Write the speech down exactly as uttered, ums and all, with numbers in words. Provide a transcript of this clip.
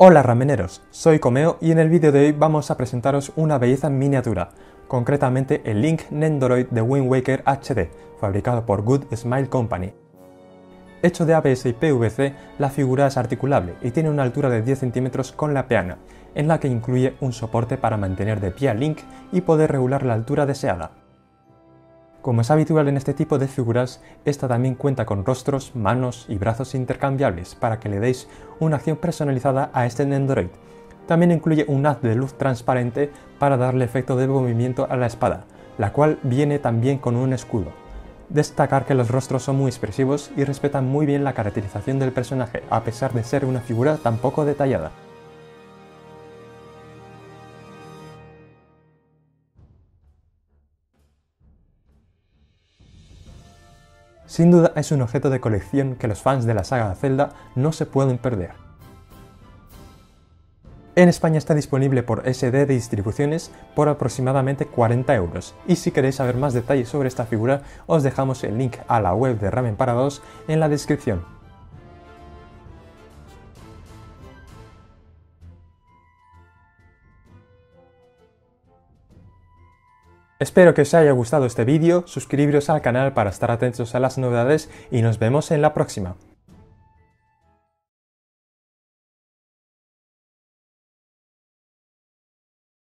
Hola rameneros, soy Comeo y en el vídeo de hoy vamos a presentaros una belleza en miniatura, concretamente el Link Nendoroid de Wind Waker H D, fabricado por Good Smile Company. Hecho de A B S y P V C, la figura es articulable y tiene una altura de diez centímetros con la peana, en la que incluye un soporte para mantener de pie a Link y poder regular la altura deseada. Como es habitual en este tipo de figuras, esta también cuenta con rostros, manos y brazos intercambiables para que le deis una acción personalizada a este Nendoroid. También incluye un haz de luz transparente para darle efecto de movimiento a la espada, la cual viene también con un escudo. Destacar que los rostros son muy expresivos y respetan muy bien la caracterización del personaje, a pesar de ser una figura tan poco detallada. Sin duda es un objeto de colección que los fans de la saga Zelda no se pueden perder. En España está disponible por S D de distribuciones por aproximadamente cuarenta euros, y si queréis saber más detalles sobre esta figura os dejamos el link a la web de Ramen para dos en la descripción. Espero que os haya gustado este vídeo, suscribiros al canal para estar atentos a las novedades y nos vemos en la próxima.